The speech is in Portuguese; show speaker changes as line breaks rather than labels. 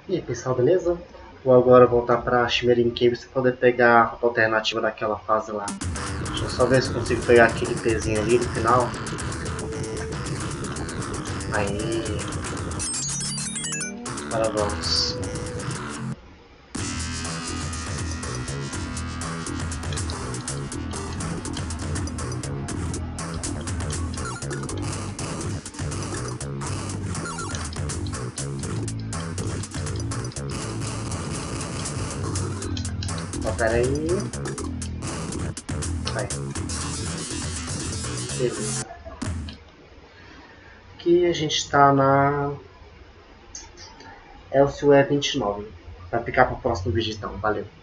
E aí pessoal, beleza? Vou agora voltar pra Shimmering Caves para poder pegar a rota alternativa daquela fase lá. Deixa eu só ver se consigo pegar aquele pezinho ali no final. Aí. Agora vamos. Ó, pera aí. Vai. Beleza. Aqui a gente está na Elsewhere 29. Vai ficar para o próximo vídeo então. Valeu.